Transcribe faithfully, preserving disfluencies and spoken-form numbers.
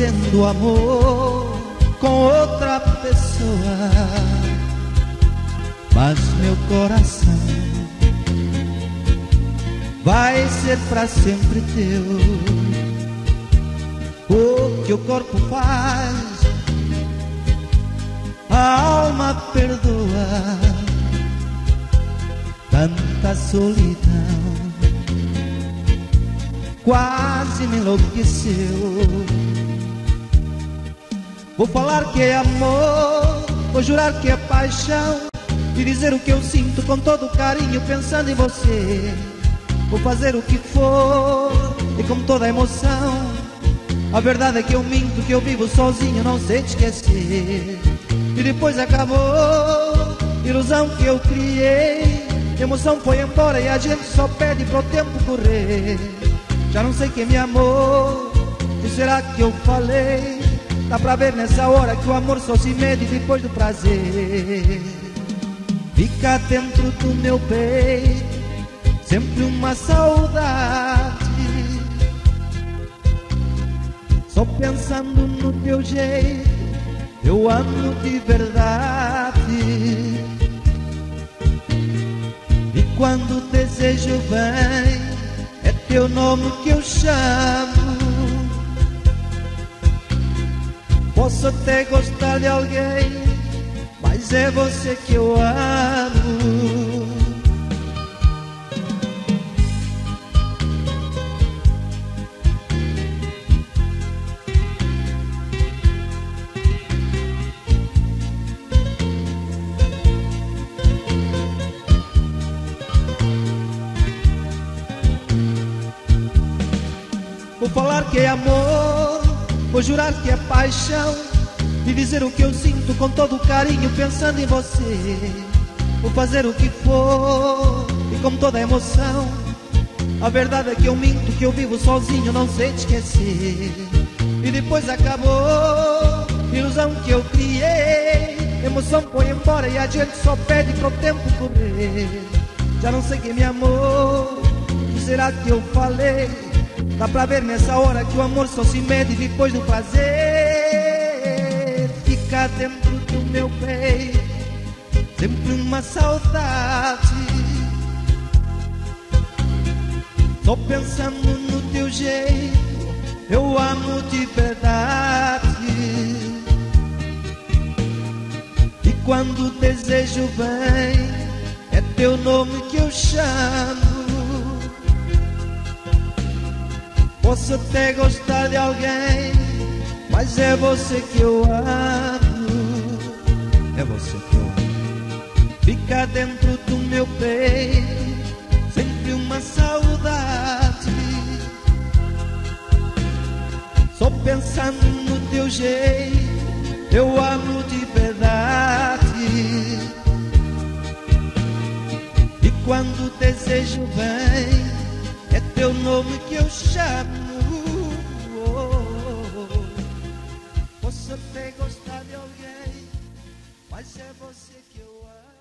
fazendo amor com outra pessoa, mas meu coração vai ser pra sempre teu. O que o corpo faz, a alma perdoa. Tanta solidão quase me enlouqueceu. Vou falar que é amor, vou jurar que é paixão, e dizer o que eu sinto com todo carinho pensando em você. Vou fazer o que for e com toda a emoção. A verdade é que eu minto, que eu vivo sozinho, não sei te esquecer. E depois acabou, ilusão que eu criei. Emoção foi embora e a gente só pede pro tempo correr. Já não sei quem me amou, o que será que eu falei? Dá pra ver nessa hora que o amor só se mede depois do prazer. Fica dentro do meu peito sempre uma saudade, só pensando no teu jeito, eu amo de verdade. E quando o desejo vem, é teu nome que eu chamo. Posso até gostar de alguém, mas é você que eu amo. Vou falar que é amor, vou jurar que é paixão, e dizer o que eu sinto com todo carinho pensando em você. Vou fazer o que for e com toda a emoção. A verdade é que eu minto, que eu vivo sozinho, não sei te esquecer. E depois acabou, ilusão que eu criei. Emoção foi embora e a gente só pede pro tempo correr. Já não sei quem me amou, o que será que eu falei? Dá pra ver nessa hora que o amor só se mede depois do prazer. Fica dentro do meu peito sempre uma saudade, só pensando no teu jeito, eu amo de verdade. E quando o desejo vem, é teu nome que eu chamo. Posso até gostar de alguém, mas é você que eu amo. É você que eu amo. Fica dentro do meu peito sempre uma saudade, só pensando no teu jeito, eu amo de verdade. E quando o desejo vem, é teu nome que eu chamo. Posso até gostar de alguém, mas é você que eu amo.